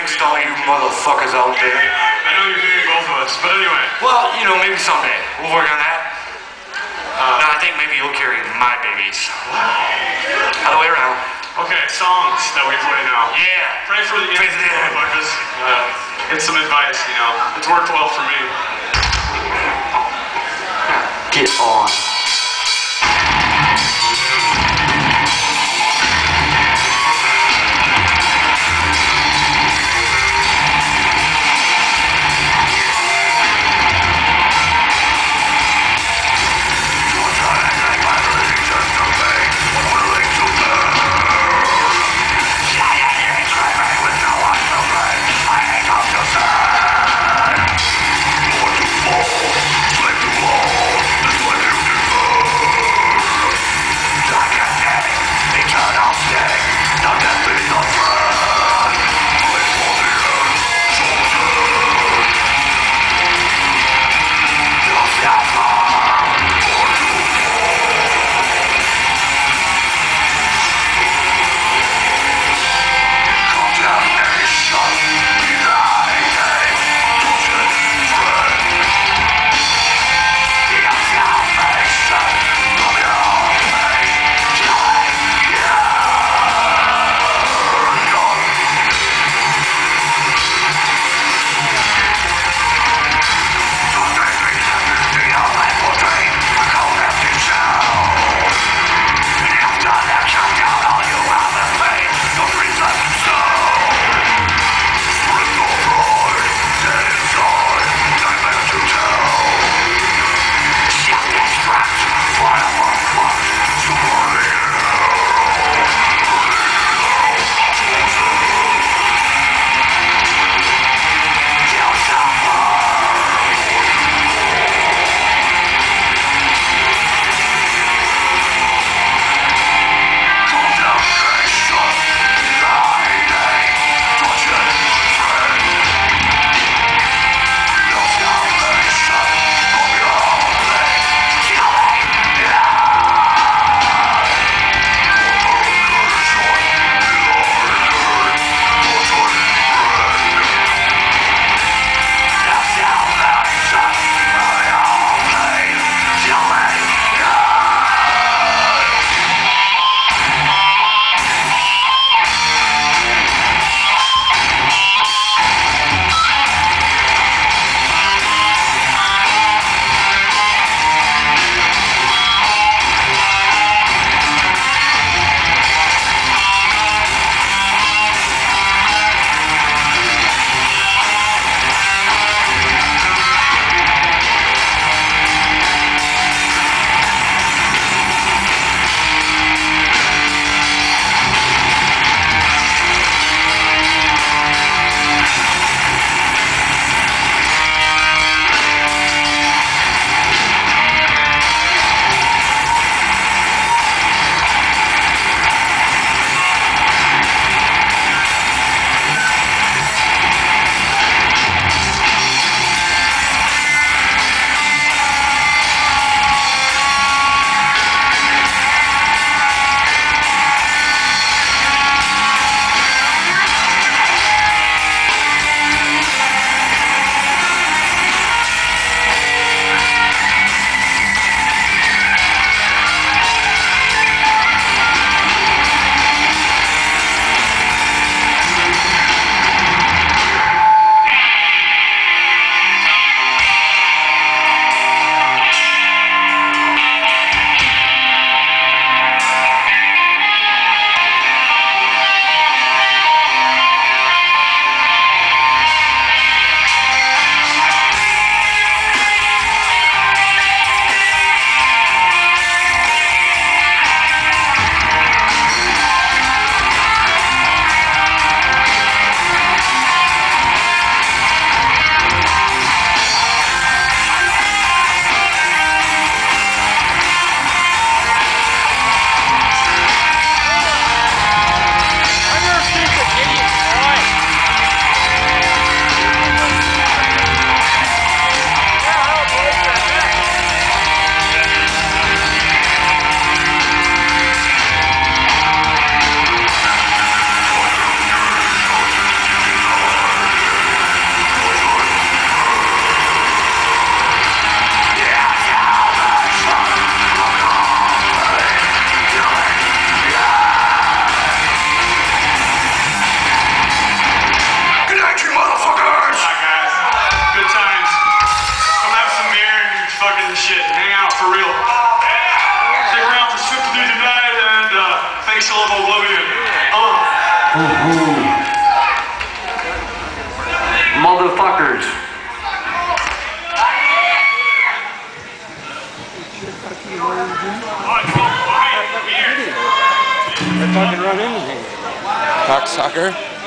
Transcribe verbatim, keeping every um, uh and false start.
against all you motherfuckers out there. I know you're hearing both of us, but anyway. Well, you know, maybe someday. We'll work on that. Uh, no, I think maybe you'll carry my babies. Other way around. Okay, songs that we play now. Yeah. Pray for the Pray for the end. motherfuckers. Uh, get some advice, you know. It's worked well for me. Get on. Motherfuckers. They're fucking run into me. Cocksucker.